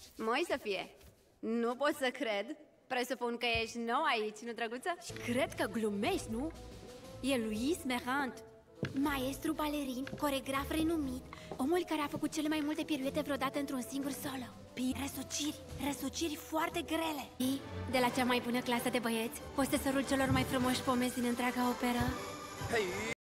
Moi, Sofie, nu pot să cred. Presupun că ești nou aici, nu, drăguță? Și cred că glumești, nu? E Louis Merant, maestru balerin, coregraf renumit, omul care a făcut cele mai multe piruete vreodată într-un singur solo. Răsuciri foarte grele. Și, de la cea mai bună clasă de băieți, posesorul celor mai frumoși pomenzi din întreaga operă. Hei!